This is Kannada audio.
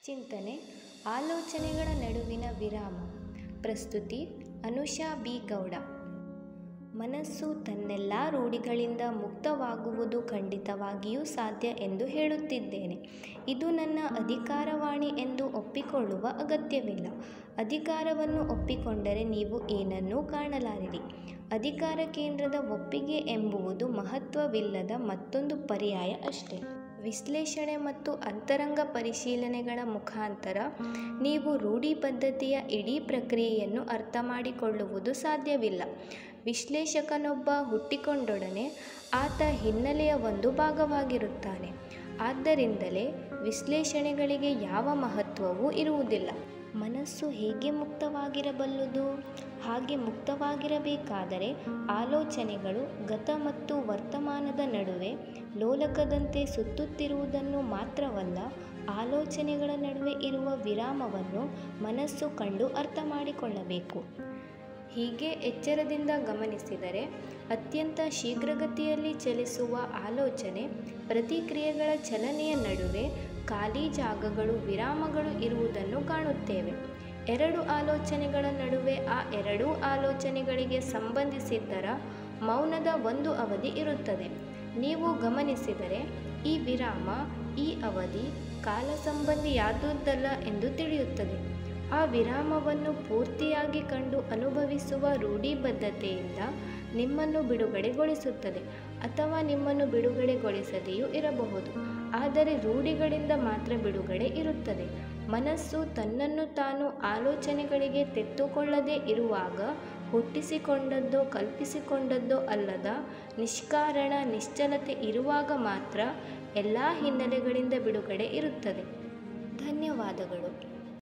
ಚಿಂತನೆ ಆಲೋಚನೆಗಳ ನಡುವಿನ ವಿರಾಮ. ಪ್ರಸ್ತುತಿ ಅನುಷಾ ಬಿ ಗೌಡ. ಮನಸ್ಸು ತನ್ನೆಲ್ಲ ರೂಢಿಗಳಿಂದ ಮುಕ್ತವಾಗುವುದು ಖಂಡಿತವಾಗಿಯೂ ಸಾಧ್ಯ ಎಂದು ಹೇಳುತ್ತಿದ್ದೇನೆ. ಇದು ನನ್ನ ಅಧಿಕಾರವಾಣಿ ಎಂದು ಒಪ್ಪಿಕೊಳ್ಳುವ ಅಗತ್ಯವಿಲ್ಲ. ಅಧಿಕಾರವನ್ನು ಒಪ್ಪಿಕೊಂಡರೆ ನೀವು ಏನನ್ನೂ ಕಾಣಲಾರಿರಿ. ಅಧಿಕಾರ ಕೇಂದ್ರದ ಒಪ್ಪಿಗೆ ಎಂಬುದು ಮಹತ್ವವಿಲ್ಲದ ಮತ್ತೊಂದು ಪರ್ಯಾಯ ಅಷ್ಟೇ. ವಿಶ್ಲೇಷಣೆ ಮತ್ತು ಅಂತರಂಗ ಪರಿಶೀಲನೆಗಳ ಮುಖಾಂತರ ನೀವು ರೂಢಿಬದ್ಧತೆಯ ಇಡೀ ಪ್ರಕ್ರಿಯೆಯನ್ನು ಅರ್ಥ ಮಾಡಿಕೊಳ್ಳುವುದು ಸಾಧ್ಯವಿಲ್ಲ. ವಿಶ್ಲೇಷಕನೊಬ್ಬ ಹುಟ್ಟಿಕೊಂಡೊಡನೆ ಆತ ಹಿನ್ನೆಲೆಯ ಒಂದು ಭಾಗವಾಗಿರುತ್ತಾನೆ. ಆದ್ದರಿಂದಲೇ ವಿಶ್ಲೇಷಣೆಗಳಿಗೆ ಯಾವ ಮಹತ್ವವೂ ಇರುವುದಿಲ್ಲ. ಮನಸ್ಸು ಹೇಗೆ ಮುಕ್ತವಾಗಿರಬಲ್ಲುದು? ಹಾಗೆ ಮುಕ್ತವಾಗಿರಬೇಕಾದರೆ ಆಲೋಚನೆಗಳು ಗತ ಮತ್ತು ವರ್ತಮಾನದ ನಡುವೆ ಲೋಲಕದಂತೆ ಸುತ್ತುತ್ತಿರುವುದನ್ನು ಮಾತ್ರವಲ್ಲ, ಆಲೋಚನೆಗಳ ನಡುವೆ ಇರುವ ವಿರಾಮವನ್ನು ಮನಸ್ಸು ಕಂಡು ಅರ್ಥ ಮಾಡಿಕೊಳ್ಳಬೇಕು. ಹೀಗೆ ಎಚ್ಚರದಿಂದ ಗಮನಿಸಿದರೆ ಅತ್ಯಂತ ಶೀಘ್ರಗತಿಯಲ್ಲಿ ಚಲಿಸುವ ಆಲೋಚನೆ ಪ್ರತಿಕ್ರಿಯೆಗಳ ಚಲನೆಯ ನಡುವೆ ಖಾಲಿ ಜಾಗಗಳು, ವಿರಾಮಗಳು ಇರುವುದನ್ನು ಕಾಣುತ್ತೇವೆ. ಎರಡು ಆಲೋಚನೆಗಳ ನಡುವೆ ಆ ಎರಡೂ ಆಲೋಚನೆಗಳಿಗೆ ಸಂಬಂಧಿಸಿದ್ದರ ಮೌನದ ಒಂದು ಅವಧಿ ಇರುತ್ತದೆ. ನೀವು ಗಮನಿಸಿದರೆ ಈ ವಿರಾಮ, ಈ ಅವಧಿ ಕಾಲ ಸಂಬಂಧಿಯಾದುದಲ್ಲ ಎಂದು ತಿಳಿಯುತ್ತದೆ. ಆ ವಿರಾಮವನ್ನು ಪೂರ್ತಿಯಾಗಿ ಕಂಡು ಅನುಭವಿಸುವ ರೂಢಿಬದ್ಧತೆಯಿಂದ ನಿಮ್ಮನ್ನು ಬಿಡುಗಡೆಗೊಳಿಸುತ್ತದೆ, ಅಥವಾ ನಿಮ್ಮನ್ನು ಬಿಡುಗಡೆಗೊಳಿಸದೆಯೂ ಇರಬಹುದು. ಆದರೆ ರೂಢಿಗಳಿಂದ ಮಾತ್ರ ಬಿಡುಗಡೆ ಇರುತ್ತದೆ. ಮನಸ್ಸು ತನ್ನನ್ನು ತಾನು ಆಲೋಚನೆಗಳಿಗೆ ತೆತ್ತುಕೊಳ್ಳದೇ ಇರುವಾಗ ಹುಟ್ಟಿಸಿಕೊಂಡದ್ದೋ ಕಲ್ಪಿಸಿಕೊಂಡದ್ದೋ ಅಲ್ಲದ ನಿಷ್ಕಾರಣ ನಿಶ್ಚಲತೆ ಇರುವಾಗ ಮಾತ್ರ ಎಲ್ಲ ಹಿನ್ನೆಲೆಗಳಿಂದ ಬಿಡುಗಡೆ ಇರುತ್ತದೆ. ಧನ್ಯವಾದಗಳು.